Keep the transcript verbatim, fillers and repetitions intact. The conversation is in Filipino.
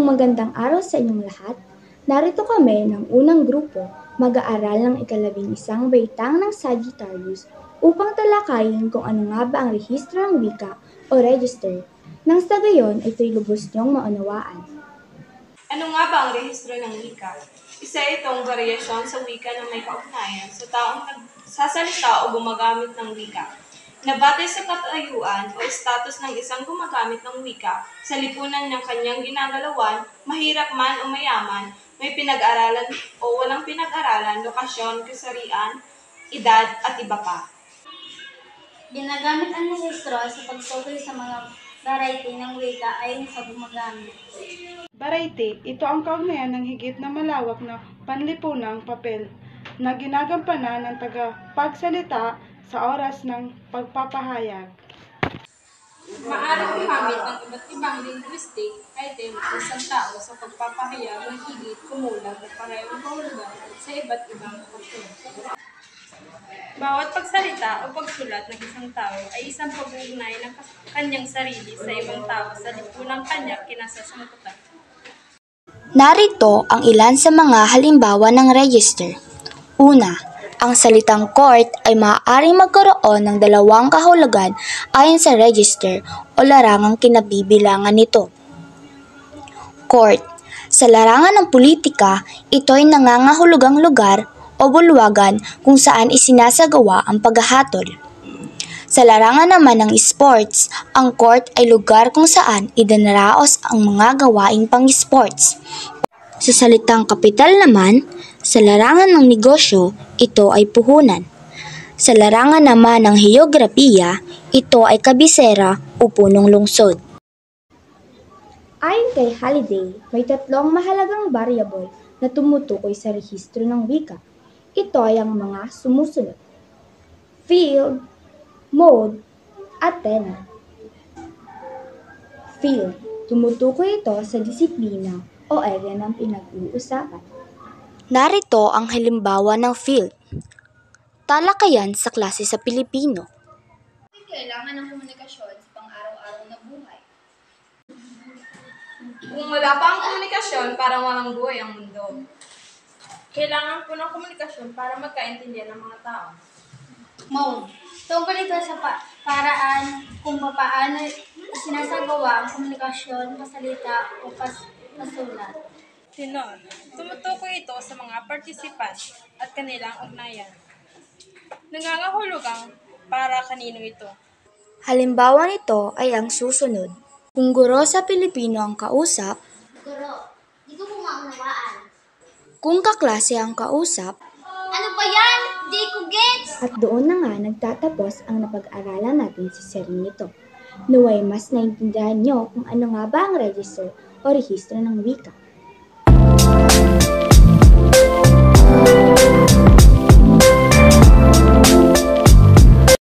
magandang araw sa inyong lahat. Narito kami ng unang grupo, mag-aaral ng ikalabing isang baitang ng Sagittarius upang talakayin kung ano nga ba ang rehistro ng wika o register, nang sa gayon ito'y lubos niyong maunawaan. Ano nga ba ang rehistro ng wika? Isa itong variasyon sa wika na may kaugnayan sa taong nagsasalita o gumagamit ng wika, na batay sa katayuan o status ng isang gumagamit ng wika sa lipunan ng kanyang ginagalawan, mahirap man o mayaman, may pinag-aralan o walang pinag-aralan, lokasyon, kasarian, edad, at iba pa. Ginagamit ang rehistro sa pagtukoy sa mga variety ng wika ayon sa gumagamit. Variety, ito ang kaugnayan ng higit na malawak na panlipunang papel na ginagampanan ng tagapagsalita sa oras ng pagpapahayag. Maaaring gumamit ng iba't ibang linguistic item ang isang tao sa pagpapahayag ng higit kumulang at parehong kahulugan sa iba't ibang kultura. Bawat pagsalita o pagsulat ng isang tao ay isang pag-uugnay ng kanyang sarili sa ibang tao sa lipunang kanyang kinasasangkutan. Narito ang ilan sa mga halimbawa ng register. Una, ang salitang court ay maaaring magkaroon ng dalawang kahulugan ayon sa register o larangang kinabibilangan nito. Court. Sa larangan ng politika, ito ay nangangahulugang lugar o bulwagan kung saan isinasagawa ang paghahatol. Sa larangan naman ng sports, ang court ay lugar kung saan idanaraos ang mga gawaing pang-sports. Sa salitang kapital naman, sa larangan ng negosyo, ito ay puhunan. Sa larangan naman ng heograpiya, ito ay kabisera o punong lungsod. Ayon kay Halliday, may tatlong mahalagang variable na tumutukoy sa rehistro ng wika. Ito ay ang mga sumusunod: field, mode, at tenor. Field. Tumutukoy ito sa disiplina o area ng pinag-uusapan. Narito ang halimbawa ng field. Talakayan sa klase sa Pilipino. Kailangan ng komunikasyon sa pang-araw-araw na buhay. Kung wala pa ang komunikasyon, parang walang buhay ang mundo. Kailangan po ng komunikasyon para magkaintindihan ng mga tao. Mode. Tungkol ito sa pa- paraan kung paano sinasagawa ang komunikasyon, pasalita o pas- pasulat. Tenor. Tumutukoy ito sa mga participants at kanilang ugnayan. Nangangahulugang para kanino ito. Halimbawa nito ay ang susunod. Kung guro sa Pilipino ang kausap, Guro, di ko po maunawaan. kung kaklase ang kausap, Ano ba yan? Di ko gets! At doon na nga nagtatapos ang napag-aralan natin sa seryeng ito. Naway mas naintindihan nyo kung ano nga ba ang register o rehistro ng wika.